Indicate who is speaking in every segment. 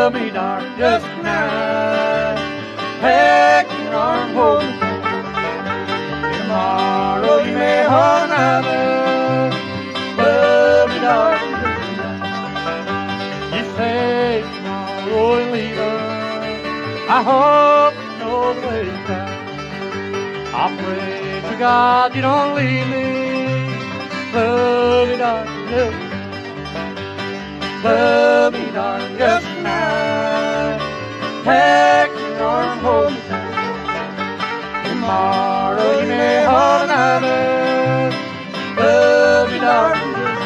Speaker 1: love me, darling, just tonight. Take your arm, hold me tight. Tomorrow you may hold another. Love me, darling, just tonight. You say tomorrow you'll leave her. I hope you know the way it's done. I pray to God you don't leave me. Love me, darling, just tonight. Love me, darling, just tonight. Take your arm, hold me tight. Tomorrow you may hold another. Love me, darling, just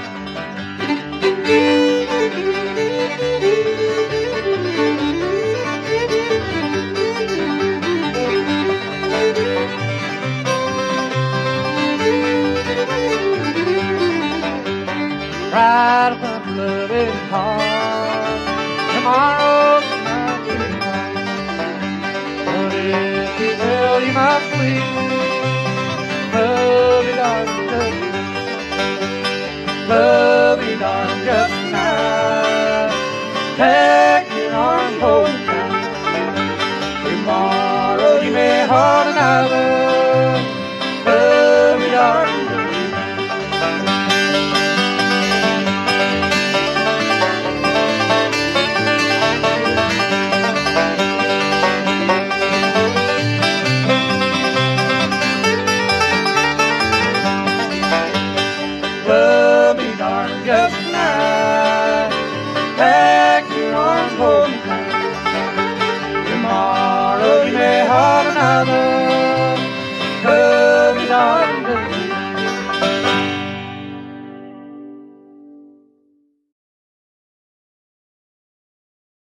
Speaker 1: right up a flooded heart. Tomorrow might be nice, but if you will, you must leave me. Love me, darling, just love me, darling, just tonight. Take your arm, hold me tight. Tomorrow you may hold another. Love me, darling. Love me, darling, just tonight. Take your arm, hold me tight. Tomorrow you may hold another. Love me, darling.